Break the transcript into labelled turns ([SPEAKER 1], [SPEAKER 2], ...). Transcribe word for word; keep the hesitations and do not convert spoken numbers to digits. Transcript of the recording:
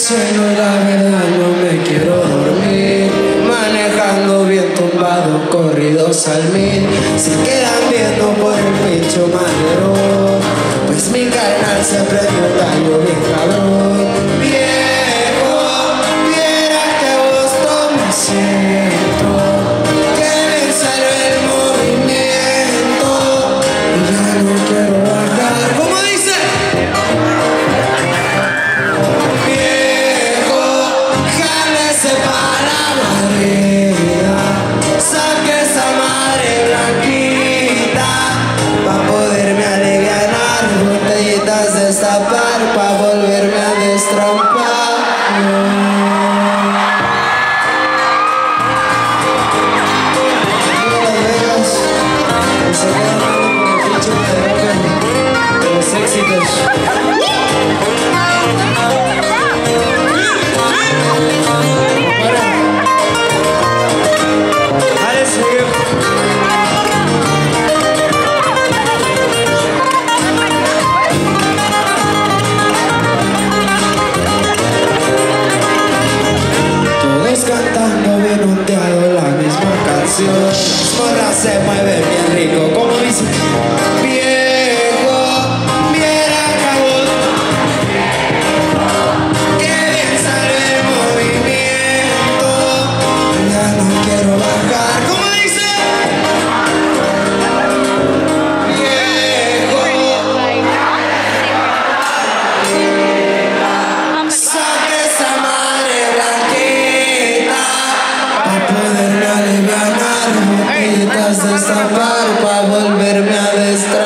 [SPEAKER 1] sueño y la verdad no me quiero dormir. Manejando bien tumbado, corridos al mil. Se quedan viendo por el pincho madero, pues mi canal se prendió el gallo bien cabrón. Viejo, viera que gusto me siento, que me sale el movimiento y ya no quiero bajar. ¿Cómo dice? Viejo, jálese para la barriga, saque esa madre blanquita pa' poderme alivianar, botellitas destapar pa' volverme a destrampar. Las Vegas, se quedan con el pinche de de los éxitos. Cantando bien ondeado la misma canción, morra se mueve bien rico, como dice. Viejo, viera cabot, que bien sale el movimiento, ya no quiero bajar, como dice. Viejo, saque esa madre blanquita pa' poderme alivianar, botellitas destapar pa' volverme a destrampar.